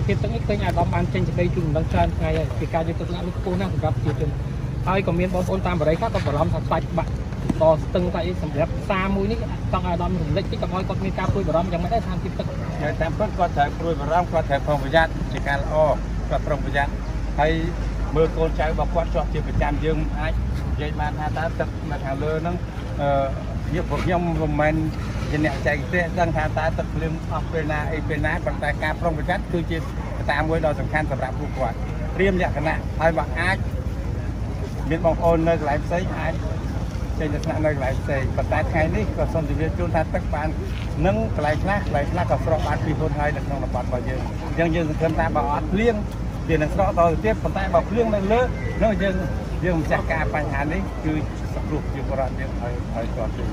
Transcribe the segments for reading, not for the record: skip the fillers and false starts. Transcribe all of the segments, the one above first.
ភាពទាំងនេះឃើញអាដាមបានចេញសេចក្តីជូនដំណឹងច្រើនថ្ងៃហើយពីការយកទៅដាក់លោកពូណាសម្រាប់ជាជនហើយក៏មានបងប្អូនតាមបរិយាក៏បារម្ភថាខ្លាចបាក់ដល់ស្ទឹងតែសម្រាប់សារមួយនេះចង់ឲ្យអាដាមរំលេចតិចកុំឲ្យគាត់មានការព្រួយបារម្ភយ៉ាងម៉េចដែរស្ថានភាពទឹកតាមពិតគាត់ត្រូវព្រួយបារម្ភគាត់ត្រូវប្រុងប្រយ័ត្នជាការល្អគាត់ប្រុងប្រយ័ត្នហើយមើលកូនចៅរបស់គាត់ជាប់ជាប្រចាំយើងអាចនិយាយបានថាតើទឹកនៅខាងលើហ្នឹងយកពួកខ្ញុំមិនមែនជាអ្នកចែកទេដឹងថាតើទឹកភ្លៀងអស់ពេលណាអីពេលណាប៉ុន្តែការប្រុងប្រយ័ត្នគឺជាកត្តាមួយដ៏សំខាន់សម្រាប់ពួកគាត់ត្រៀមលក្ខណៈហើយបើអាចមានបងប្អូននៅកន្លែងផ្សេងអាចចេញទៅស្នាក់នៅកន្លែងផ្សេងប៉ុន្តែថ្ងៃនេះក៏សូមជម្រាបជូនថាទឹកបាននឹងកន្លែងខ្លះក៏ស្រកបានពីហ៊ុនហើយនៅក្នុងតំបន់របស់យើងអញ្ចឹងយើងសង្ឃឹមថាបើអត់ភ្លៀងវានឹងស្រកតទៅទៀតប៉ុន្តែបើភ្លៀងនៅលើនោះយើងម្ចាស់ការបញ្ហានេះគឺសង្គ្រោះជាបរិបទយើងឲ្យគាត់ទៅ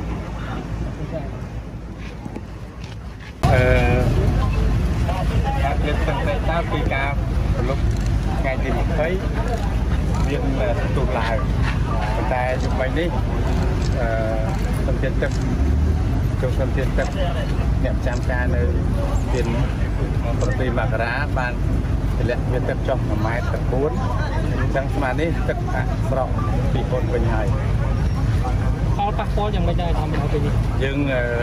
ការផ្លេចទឹកតែតើពីការប្រឡប់ថ្ងៃទី20មានទូឡើងប៉ុន្តែជំនាញនេះសំទានទឹកចូលសំទានទឹកអ្នកចាំការនៅទី7មករាបានទម្លាក់វាទឹកចុះ1ម៉ែត្រទឹក4អញ្ចឹងស្មើនេះទឹកស្រកពីពន្ធវិញហើយផលប៉ះពាល់យ៉ាងម៉េចដែរតាមមកពេលនេះយើង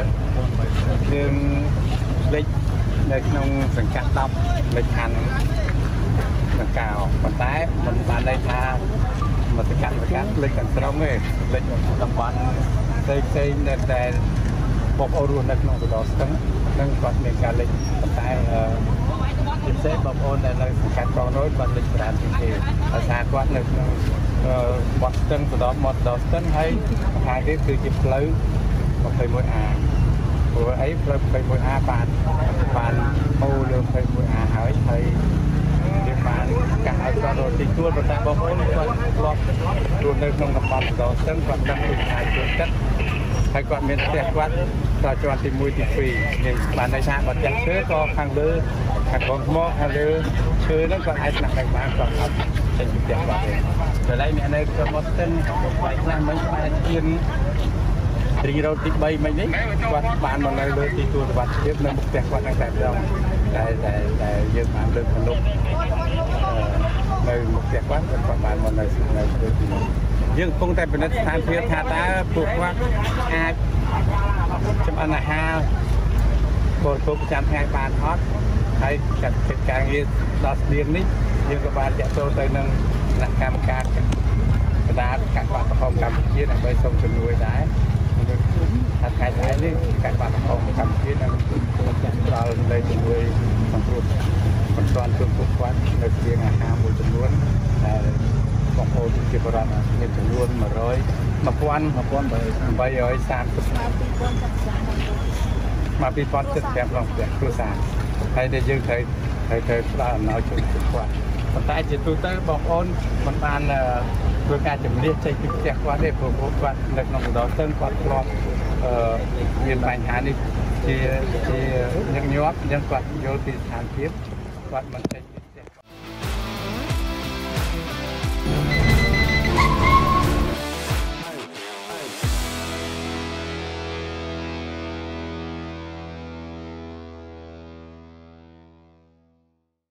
លេខនៅក្នុងសង្កាត់10លេខខណ្ឌសង្កោប៉ុន្តែមិនបានន័យថាមកសង្កាត់លេខទាំងស្រុងទេលេខតំបន់ផ្សេងតែបងប្អូនរស់នៅក្នុងបដស្ទឹងនឹងគាត់មានការលេខប៉ុន្តែជាពិសេសបងប្អូនដែលនៅសង្កាត់កងរយគាត់លេខច្រើនជាងគេដោយសារគាត់នៅក្នុងបត់ស្ទឹងទៅដល់មាត់ដល់ស្ទឹងហើយខាងនេះគឺជាផ្លូវ 21A ព្រោះអីផ្លូវ 21A បានហូរលើ 21A ហើយយើងបានកាស់ឲ្យគាត់រត់ទីទួលប៉ុន្តែបងប្អូនគាត់ធ្លាប់រស់នៅក្នុងតំបន់ដល់ស្ទឹងគាត់ដឹងពីការជួលទឹកហើយគាត់មានផ្ទះគាត់ក៏ជាន់ទី1ទី2យើងបានន័យថាបើផ្ទះឈើក៏ខាងលើខាងកងថ្មខាងលើឈើហ្នឹងគាត់អាចស្នាក់នៅបានគាត់អត់ចេញពីផ្ទះគាត់ទេកន្លែងអ្នកនៅក្នុងមកស្ទឹងបែកខ្លះមិនបែកជារីរ៉ូតទី3មិញនេះគាត់បានមកនៅលើទីទួលសុវត្ថិភាពនៅមុខផ្ទះគាត់នឹងតែម្ដងតែយើងបានលើកកណ្ដុបនៅមុខផ្ទះគាត់បានមកនៅលើទីនោះយើងកំពុងតែពិនិត្យស្ថានភាពថាតើពួកគាត់អាចចម្អិនអាហារបរិភោគប្រចាំថ្ងៃបានអត់ហើយចាត់កិច្ចការងារដល់ស្តៀងនេះយើងក៏បានចាក់ចូលទៅនឹងគណៈកម្មការកណ្ដាលកាត់បាត់កំកម្ពុជាដើម្បីសូមជំនួយដែរថាថ្ងៃស្អែកនេះកាត់បាត់កំកម្ពុជានឹងចាក់ដល់លើជំនួយសង្គ្រោះបន្ទាន់ជូនពួកគាត់នៅស្បៀងអាហារមួយចំនួនដែលបងប្អូនជាបរិបទមានចំនួន1830មក2075ក្នុងផ្ទះគ្រួសារហើយដែលយើងត្រូវផ្ដល់អំណោយជូនពួកគាត់ប៉ុន្តែជាទូទៅបងប្អូនមិនបានធ្វើការជំនះចេញពីផ្ទះគាត់ទេព្រោះគាត់នៅក្នុងបណ្ដោះស្ទឹងគាត់ធ្លាប់មានបញ្ហានេះជាញឹកញាប់អញ្ចឹងគាត់យល់ពីស្ថានភាពគាត់មិនចេញ